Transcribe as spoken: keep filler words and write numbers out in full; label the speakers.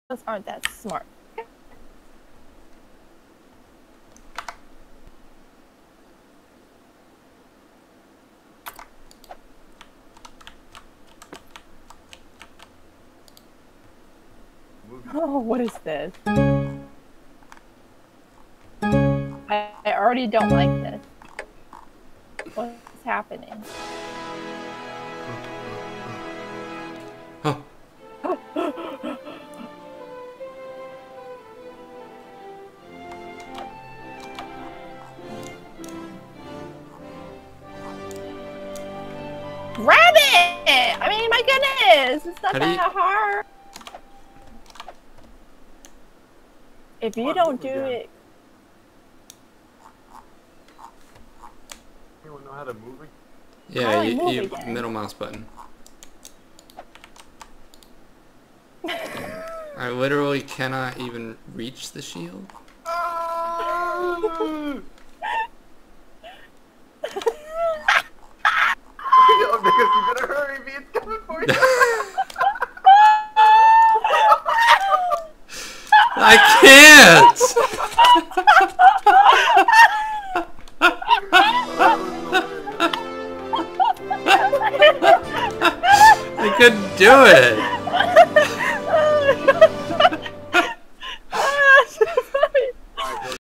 Speaker 1: aren't that smart. Oh, what is this? I, I already don't like this. What's happening?
Speaker 2: Huh.
Speaker 1: Grab it! I mean, my goodness! It's not
Speaker 2: How do
Speaker 1: that
Speaker 2: you-
Speaker 1: hard. If you don't do it...
Speaker 3: Anyone know how to move it?
Speaker 2: Yeah,
Speaker 1: How do I
Speaker 2: you,
Speaker 1: move
Speaker 2: you
Speaker 1: again?
Speaker 2: middle mouse button. I literally cannot even reach the shield.
Speaker 3: Yo, niggas, you better hurry, me, it's coming for you.
Speaker 2: I can't! I couldn't do it!